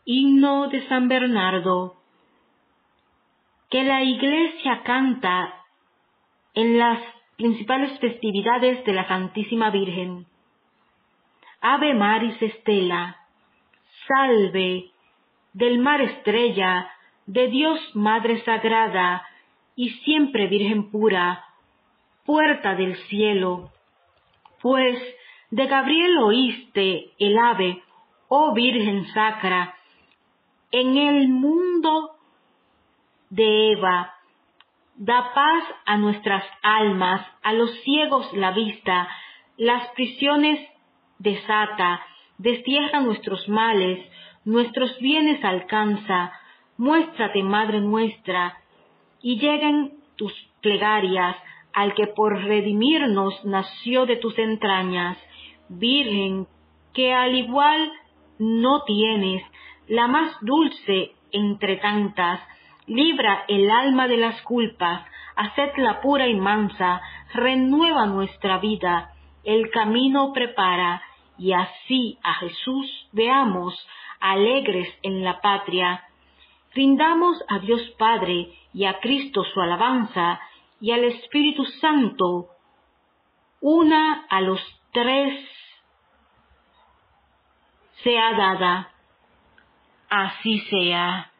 Himno de San Bernardo, que la Iglesia canta en las principales festividades de la Santísima Virgen. Ave Maris Stella, salve, del mar estrella, de Dios Madre Sagrada, y siempre Virgen pura, puerta del cielo. Pues de Gabriel oíste el ave, oh Virgen sacra, en el mundo de Eva. Da paz a nuestras almas, a los ciegos la vista, las prisiones desata, destierra nuestros males, nuestros bienes alcanza. Muéstrate, Madre nuestra, y lleguen tus plegarias al que por redimirnos nació de tus entrañas. Virgen, que al igual no tienes, la más dulce entre tantas, libra el alma de las culpas, hacedla pura y mansa, renueva nuestra vida, el camino prepara, y así a Jesús veamos, alegres en la patria. Rindamos a Dios Padre y a Cristo su alabanza, y al Espíritu Santo, una a los tres sea dada. Así sea.